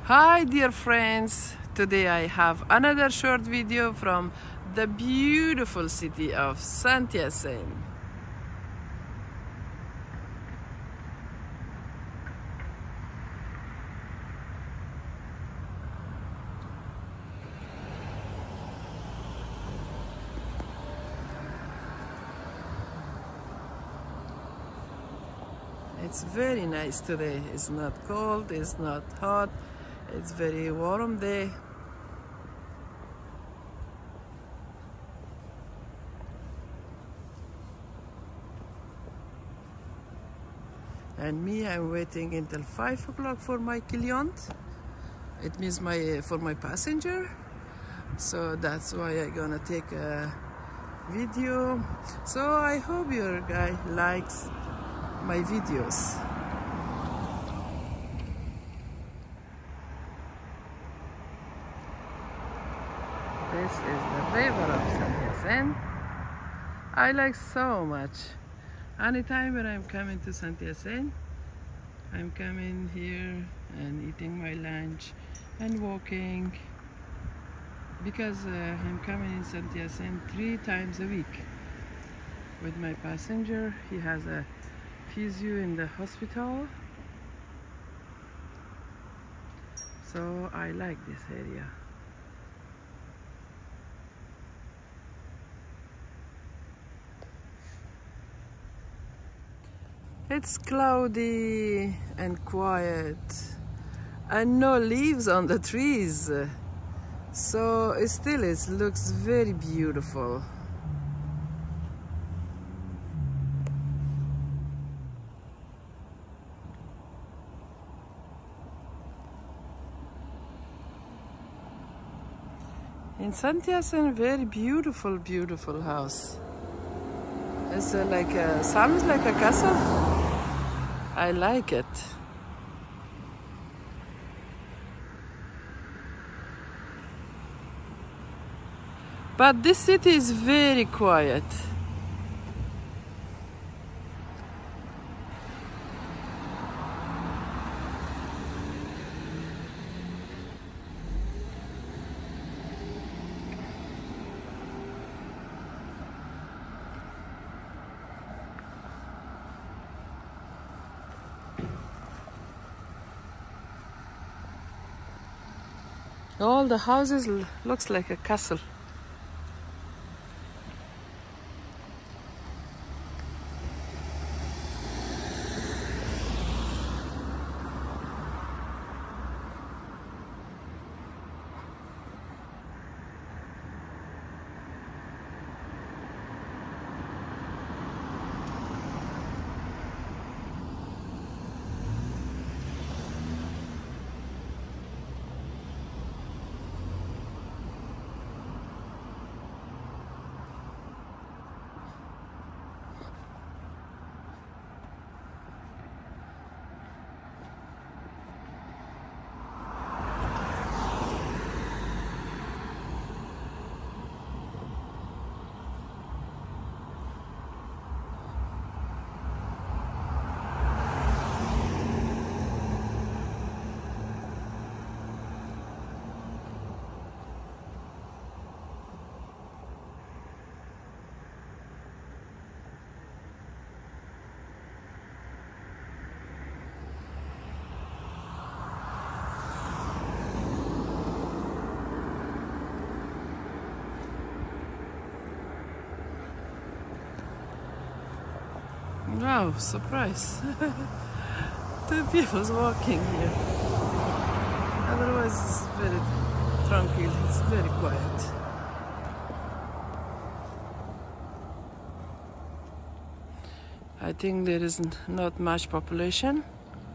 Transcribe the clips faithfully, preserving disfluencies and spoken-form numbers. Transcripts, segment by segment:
Hi dear friends, today I have another short video from the beautiful city of Hyacinthe. It's very nice today. It's not cold, it's not hot, it's very warm day. And me, I'm waiting until five o'clock for my client. It means my for my passenger. So that's why I'm gonna take a video. So I hope your guy likes my videos. This is the river of Hyacinthe. I like so much. Anytime when I'm coming to Hyacinthe, I'm coming here and eating my lunch and walking because uh, I'm coming in Hyacinthe three times a week with my passenger. He has a physio in the hospital, so I like this area. It's cloudy and quiet and no leaves on the trees, so it still it looks very beautiful. In Hyacinthe, very beautiful, beautiful house. It's uh, like a, sounds like a castle. I like it. But this city is very quiet. All the houses l- looks like a castle. Wow, surprise. Two people walking here. Otherwise it's very tranquil, it's very quiet. I think there is not much population.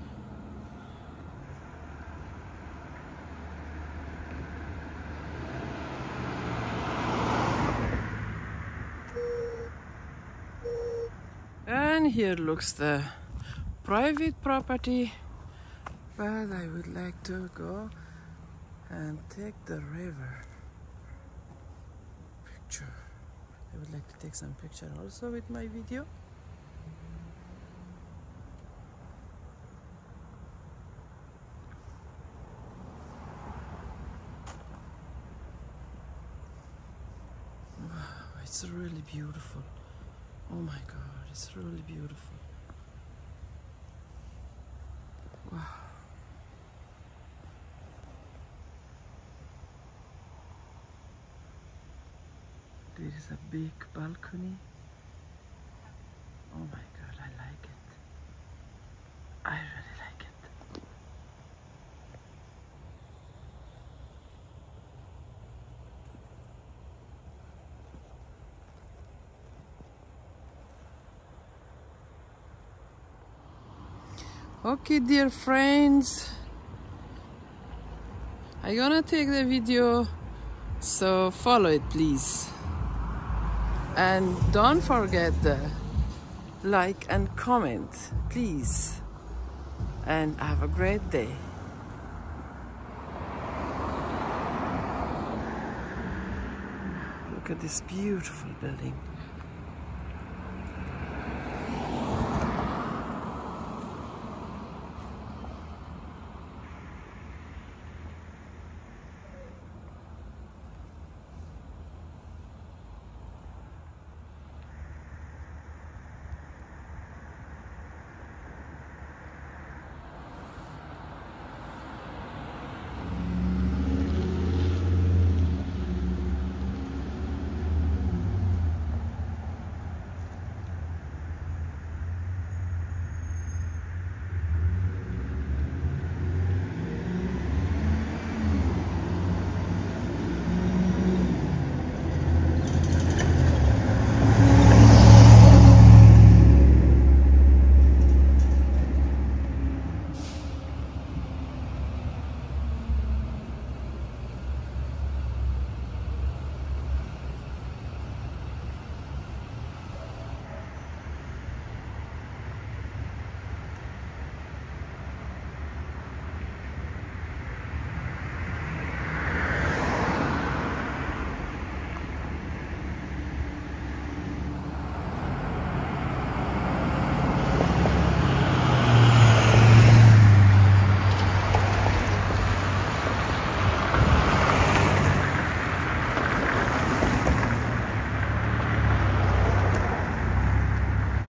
And here looks the private property, but I would like to go and take the river picture. I would like to take some picture also with my video. it's really beautiful. Oh my God, it's really beautiful. Wow. There is a big balcony. Oh my God, I like it. I really like it. Okay, dear friends, I'm gonna take the video, so follow it please. And don't forget the like and comment, please. And have a great day. Look at this beautiful building.